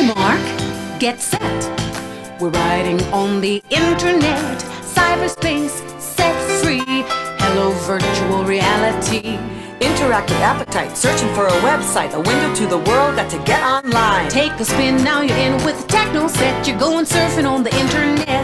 mark, get set. We're riding on the internet, cyberspace set free. Hello, virtual reality. Interactive appetite, searching for a website, a window to the world, got to get online. Take a spin, now you're in with the techno set. You're going surfing on the internet.